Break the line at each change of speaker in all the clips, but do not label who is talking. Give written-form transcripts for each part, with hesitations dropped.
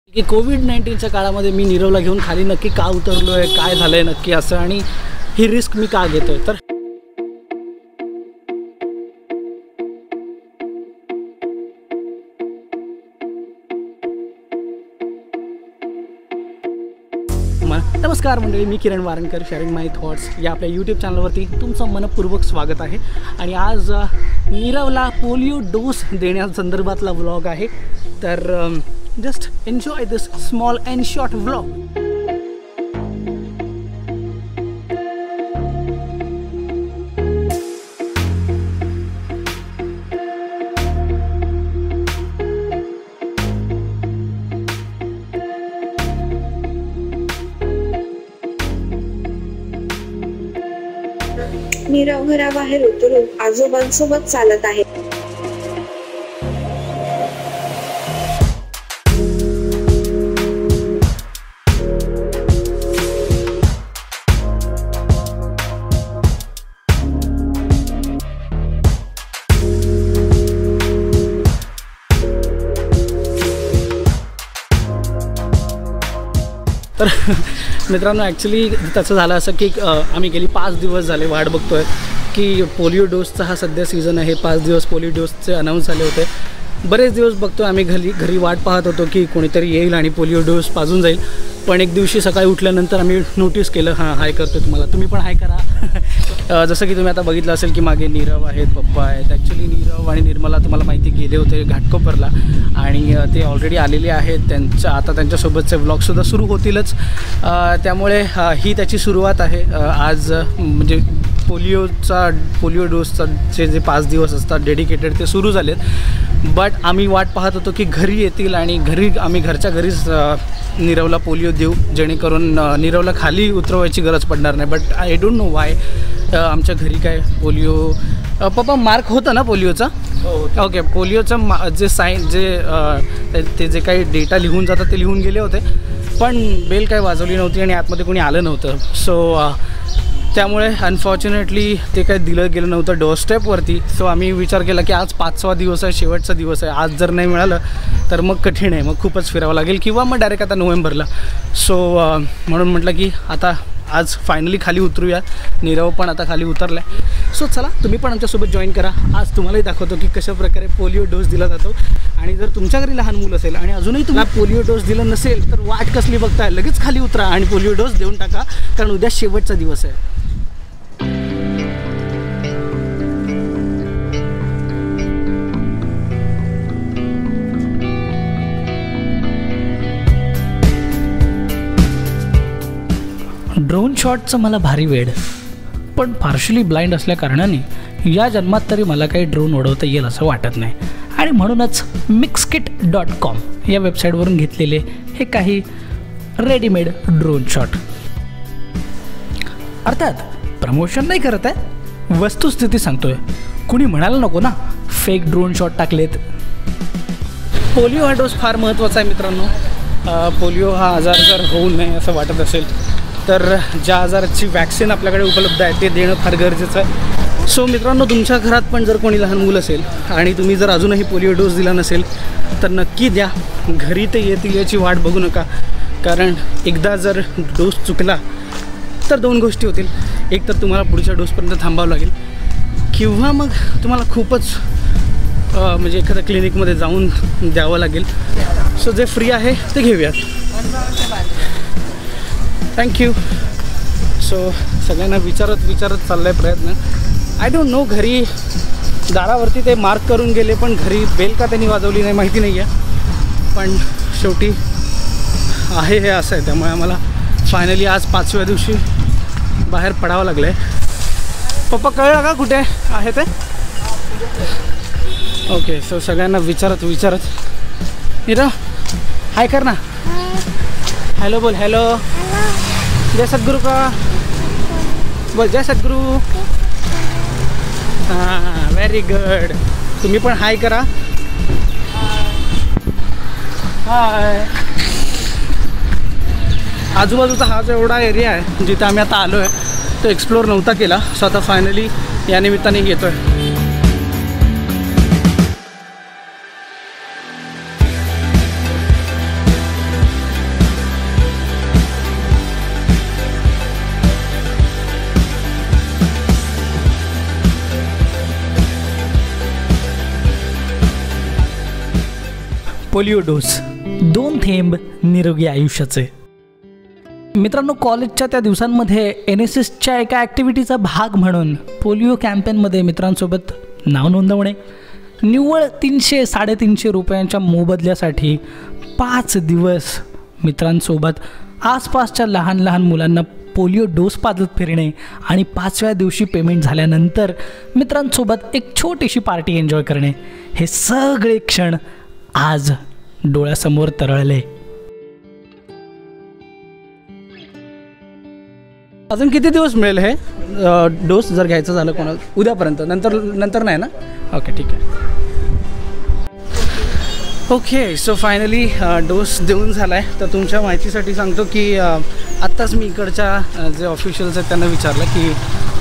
की कोविड-19च्या काळामध्ये मी नीरवला घेऊन खाली नक्की का उतरलो आहे, काय झालं आहे नक्की असं, आणि ही रिस्क मी का घेतो आहे. तर नमस्कार मंडळी, मी किरण वारणकर, शेअरिंग माय थॉट्स या आपल्या यूट्यूब चॅनलवरती तुमचं मनपूर्वक स्वागत आहे. आणि आज नीरवला पोलिओ डोस देण्यासंदर्भातला व्लॉग आहे. तर just enjoy this small and short vlog.
Nirav घराबाहेर उतरून आजोबांसोबत चालत आहे.
तर मित्रांनो, ॲक्च्युली तसं झालं असं की आम्ही गेली 5 दिवस झाले वाट बघतो आहे की पोलिओ डोसचा हा सध्या सीझन आहे. 5 दिवस पोलिओ डोसचे अनाऊन्स झाले होते. बरेच दिवस बघतो आम्ही घरी वाट पाहत होतो की कोणीतरी येईल आणि पोलिओ डोस पाजून जाईल. पण एक दिवशी सकाळी उठल्यानंतर आम्ही नोटीस केलं, हां हाय करतो तुम्हाला, तुम्ही पण हाय करा. जसं की तुम्ही आता बघितलं असेल की मागे नीरव आहेत, पप्पा आहेत. ॲक्च्युली नीरव आणि निर्मला तुम्हाला माहिती गेले होते घाटकोपरला आणि ते ऑलरेडी आलेले आहेत. आता त्यांच्यासोबतचे व्लॉगसुद्धा सुरू होतीलच. त्यामुळे ही त्याची सुरुवात आहे. आज म्हणजे पोलिओ डोसचे जे 5 दिवस असतात डेडिकेटेड ते सुरू झालेत. बट आम्ही वाट पाहत होतो की घरी येतील आणि आम्ही घरच्या घरीच नीरवला पोलिओ देऊ, जेणेकरून नीरवला खाली उतरवायची गरज पडणार नाही. But I don't know why आमच्या घरी काय पोलिओ पप्पा मार्क होता ना पोलिओचा. ओके, पोलिओचं जे काही डेटा लिहून जातात ते लिहून गेले होते, पण बेल काय वाजवली नव्हती आणि आतमध्ये कोणी आलं नव्हतं. सो त्यामुळे अनफॉर्च्युनेटली ते काही दिलं गेलं नव्हतं डोअरस्टेपवरती. सो आम्ही विचार केला की आज 5वा दिवस आहे, शेवटचा दिवस आहे. आज जर नाही मिळालं तर मग कठीण आहे, मग खूपच फिरावं लागेल किंवा मग डायरेक्ट आता नोव्हेंबरला. सो म्हणून म्हटलं की आता आज फायनली खाली उतरूया. नीरव पण आता खाली उतरला आहे. सो चला, तुम्ही पण आमच्यासोबत जॉईन करा. आज तुम्हालाही दाखवतो की कशाप्रकारे पोलिओ डोस दिला जातो. आणि जर तुमच्या घरी लहान मुलं असेल आणि अजूनही तुम्हाला पोलिओ डोस दिला नसेल तर वाट कसली बघताय, लगेच खाली उतरा आणि पोलिओ डोस देऊन टाका, कारण उद्या शेवटचा दिवस आहे. ड्रोन शॉटचं मला भारी वेड, पण पार्शली ब्लाइंड असल्याकारणाने या जन्मात तरी मला काही ड्रोन उडवता येईल असं वाटत नाही. आणि म्हणूनच Mixkit.com या वेबसाईटवरून घेतलेले हे काही रेडीमेड ड्रोन शॉट. अर्थात प्रमोशन नाही करत आहे, वस्तुस्थिती सांगतोय. कुणी म्हणायला नको ना फेक ड्रोन शॉट टाकलेत. पोलिओ हा डोस फार महत्त्वाचा आहे मित्रांनो. पोलिओ हा आजार जर होऊ नये असं वाटत असेल तर ज्या आजाराची वॅक्सिन आपल्याकडे उपलब्ध आहे ते देणं फार गरजेचं आहे. सो मित्रांनो, तुमच्या घरात पण जर कोणी लहान मुलं असेल आणि तुम्ही जर अजूनही पोलिओ डोस दिला नसेल तर नक्की द्या. घरी ते येतील याची वाट बघू नका, कारण एकदा जर डोस चुकला तर 2 गोष्टी होतील. एक तर तुम्हाला पुढच्या डोसपर्यंत थांबावं लागेल, किंवा मग तुम्हाला खूपच म्हणजे एखाद्या क्लिनिकमध्ये जाऊन द्यावं लागेल. सो जे फ्री आहे ते घेऊयात. थँक्यू. सो सगळ्यांना विचारत चालला आहे प्रयत्न. आय डोंट नो, घरी दारावरती ते मार्क करून गेले, पण घरी बेल का त्यांनी वाजवली नाही माहिती नाही आहे. पण शेवटी आहे हे असं आहे. त्यामुळे आम्हाला फायनली आज 5व्या दिवशी बाहेर पडावं लागलं आहे. पप्पा कळलं का कुठे आहे ते? ओके. सो सगळ्यांना विचारत नीरव हाय कर ना. हॅलो बोल. हॅलो. जय सद्गुरू का बोल. जय सद्गुरू. हां, व्हेरी गुड. तुम्ही पण हाय करा. हाय. आजूबाजूचा हा जो एवढा एरिया आहे जिथे आम्ही आता आलो आहे तो एक्सप्लोर नव्हता केला. सो आता फायनली या निमित्ताने घेतो आहे. पोलिओ डोस, 2 थेंब निरोगी आयुष्याचे. मित्रांनो, कॉलेजच्या त्या दिवसांमध्ये NSSच्या एका ॲक्टिव्हिटीचा भाग म्हणून पोलिओ कॅम्पेनमध्ये मित्रांसोबत नाव नोंदवणे, निव्वळ 300-350 रुपयांच्या मोबदल्यासाठी 5 दिवस मित्रांसोबत आसपासच्या लहान लहान मुलांना पोलिओ डोस पाजत फिरणे आणि 5व्या दिवशी पेमेंट झाल्यानंतर मित्रांसोबत एक छोटीशी पार्टी एन्जॉय करणे, हे सगळे क्षण आज डोळ्यासमोर तरळले. अजून किती दिवस मिळेल हे डोस जर घ्यायचं झालं कोणाला? उद्यापर्यंत, नंतर नाही ना? ओके, ठीक आहे. ओके, सो फायनली डोस देऊन झाला आहे. तर तुमच्या माहितीसाठी सांगतो की आत्ताच मी इकडच्या जे ऑफिशियल्स आहेत त्यांना विचारलं की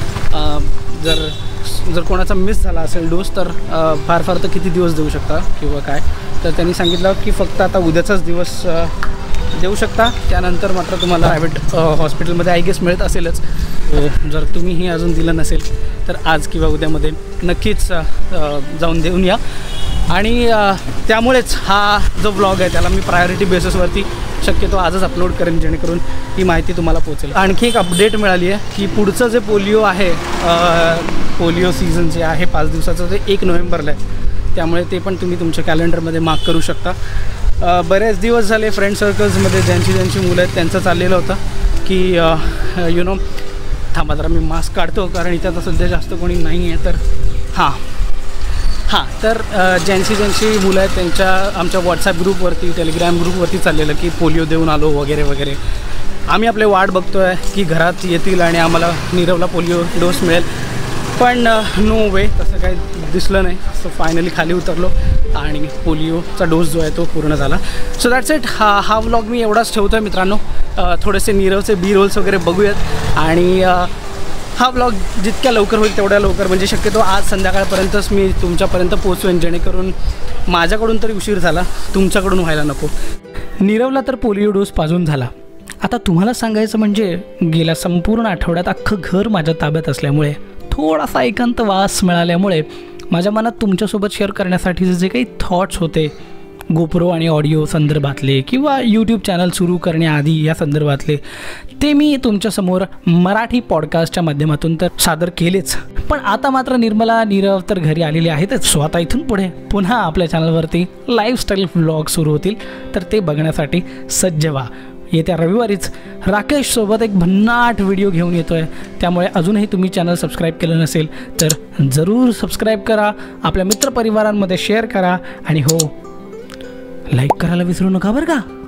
जर कोणाचा मिस झाला असेल डोस तर फार तर किती दिवस देऊ शकता किंवा काय. तर त्यांनी सांगितलं की फक्त आता उद्याचाच दिवस देऊ शकता, त्यानंतर मात्र तुम्हाला प्रायव्हेट हॉस्पिटलमध्ये आय गेस मिळत असेलच. जर तुम्हीही अजून दिलं नसेल तर आज किंवा उद्यामध्ये नक्कीच जाऊन देऊन या. आणि त्यामुळेच हा जो व्लॉग आहे त्याला मी प्रायोरिटी बेसिसवरती शक्यतो आजच अपलोड करेन, जेणेकरून ही माहिती तुम्हाला पोहोचेल. आणखी एक अपडेट मिळाली आहे की पुढचं जे पोलिओ आहे, पोलिओ सीझन जे आहे 5 दिवसाचं, ते 1 नोव्हेंबरला आहे. त्यामुळे ते पण तुम्ही तुमच्या कॅलेंडरमध्ये मार्क करू शकता. बरेच दिवस झाले फ्रेंड सर्कल्समध्ये ज्यांची मुलं आहेत त्यांचं चाललेलं होतं की थांबा जरा मी मास्क काढतो कारण इथे आता सध्या जास्त कोणी नाही आहे. तर तर ज्यांची मुलं आहेत त्यांच्या आमच्या व्हॉट्सॲप ग्रुपवरती, टेलिग्राम ग्रुपवरती चाललेलं की पोलिओ देऊन आलो वगैरे वगैरे. आम्ही आपले वाट बघतो आहे की घरात येतील आणि आम्हाला नीरवला पोलिओ डोस मिळेल, पण नो वे, तसं काही दिसलं नाही. सो फायनली खाली उतरलो आणि पोलिओचा डोस जो आहे तो पूर्ण झाला. So that's it. हा व्लॉग मी एवढाच ठेवतो आहे मित्रांनो. थोडेसे नीरवचे रोल्स वगैरे बघूयात आणि हा व्लॉग जितक्या लवकर होईल तेवढ्या लवकर, म्हणजे शक्यतो आज संध्याकाळपर्यंतच मी तुमच्यापर्यंत पोहोचवेन, जेणेकरून माझ्याकडून तरी उशीर झाला, तुमच्याकडून व्हायला नको. नीरवला तर पोलिओ डोस पाजून झाला. आता तुम्हाला सांगायचं म्हणजे गेल्या संपूर्ण आठवड्यात अख्खं घर माझ्या ताब्यात असल्यामुळे, थोडासा एकांत वास मिळाल्यामुळे माझ्या मनात तुमच्यासोबत शेअर करण्यासाठीचे जे काही थॉट्स होते गोप्रो आणि ऑडिओ संदर्भातले किंवा यूट्यूब चॅनल सुरू करण्याआधी या संदर्भातले, ते मी तुमच्यासमोर मराठी पॉडकास्टच्या माध्यमातून तर सादर केलेच. पण आता मात्र निर्मला, नीरव तर घरी आलेले आहेतच. सो आता इथून पुढे पुन्हा आपल्या चॅनलवरती लाईफस्टाईल व्लॉग सुरू होतील, तर ते बघण्यासाठी सज्ज व्हा. येत्या रविवारीच राकेशसोबत एक भन्नाट व्हिडिओ घेऊन येतो आहे, त्यामुळे अजूनही तुम्ही चॅनल सबस्क्राईब केलं नसेल तर जरूर सबस्क्राईब करा, आपल्या मित्रपरिवारांमध्ये शेअर करा आणि हो, लाईक करायला विसरू नका बरं का.